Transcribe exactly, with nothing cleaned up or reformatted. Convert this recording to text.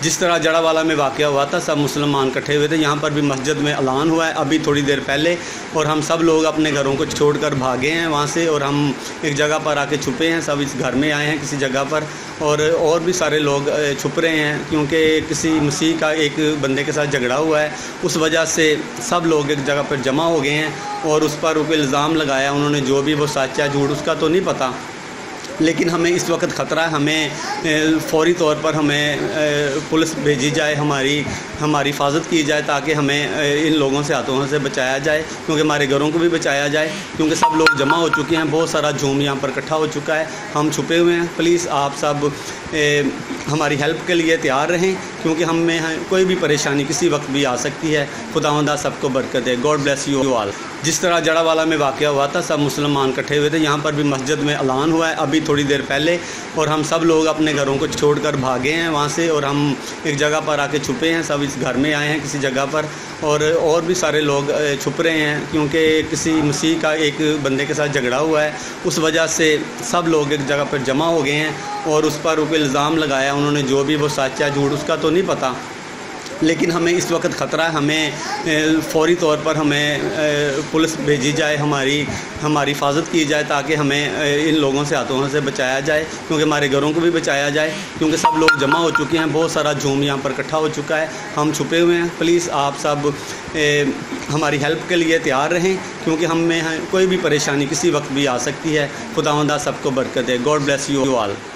جس طرح جڑا والا میں واقعہ ہوا تھا، سب مسلمان اکٹھے ہوئے تھے، یہاں پر بھی مسجد میں اعلان ہوا ہے ابھی تھوڑی دیر پہلے، اور ہم سب لوگ اپنے گھروں کو چھوڑ کر بھاگے ہیں وہاں سے، اور ہم ایک جگہ پر آ کے چھپے ہیں، سب اس گھر میں آئے ہیں کسی جگہ پر، اور اور بھی سارے لوگ چھپ رہے ہیں کیونکہ کسی مسیح کا ایک بندے کے ساتھ جھگڑا ہوا ہے، اس وجہ سے سب لوگ ایک جگہ پر جمع ہو گئے ہیں، اور اس پر اوپر الزام لگایا انہوں نے، جو بھی وہ سچ ہے جھوٹ اس کا تو نہیں پتہ، لیکن ہمیں اس وقت خطرہ ہے، ہمیں فوری طور پر ہمیں پولیس بھیجی جائے، ہماری ہماری حفاظت کی جائے تاکہ ہمیں ان لوگوں سے ہاتھوں سے بچایا جائے، کیونکہ ہمارے گھروں کو بھی بچایا جائے، کیونکہ سب لوگ جمع ہو چکے ہیں، بہت سارا جھوم یہاں پر اکٹھا ہو چکا ہے، ہم چھپے ہوئے ہیں۔ پلیز آپ سب ہماری ہیلپ کے لیے تیار رہیں، کیونکہ ہم میں کوئی بھی پریشانی کسی وقت بھی آ سکتی ہے۔ خداوند سب کو برکت دے۔ God bless you all. جس طرح جڑا والا میں واقعہ ہوا تھا، سب مسلمان اکٹھے ہوئے تھے، یہاں پر بھی مسجد میں اعلان ہوا ہے ابھی تھوڑی دیر پہلے، اور ہم سب لوگ اپنے گھروں کو چھوڑ کر بھاگے ہیں وہاں سے، اور ہم ایک جگہ پر آ کے چھپے ہیں، سب اس گھر میں آئے ہیں کسی جگہ پر، اور اور بھی سارے لوگ چھپ رہے ہیں کیونکہ کسی مسیح کا ایک بندے کے ساتھ جھگڑا ہوا ہے، اس وجہ سے سب لوگ ایک جگہ پر جمع ہو گئے ہیں، اور اس پر اوپر الزام لگایا انہوں نے، جو بھی وہ سچ ہے جھوٹ اس کا تو نہیں پتہ، لیکن ہمیں اس وقت خطرہ ہے، ہمیں فوری طور پر ہمیں پولیس بھیجی جائے، ہماری ہماری حفاظت کی جائے تاکہ ہمیں ان لوگوں سے ہاتھوں سے بچایا جائے، کیونکہ ہمارے گھروں کو بھی بچایا جائے، کیونکہ سب لوگ جمع ہو چکے ہیں، بہت سارا جھوم یہاں پر اکٹھا ہو چکا ہے، ہم چھپے ہوئے ہیں۔ پلیز آپ سب ہماری ہیلپ کے لیے تیار رہیں، کیونکہ ہم میں کوئی بھی پریشانی کسی وقت بھی آ سکتی ہے۔ خداوند سب کو برکت دے۔ God bless you all.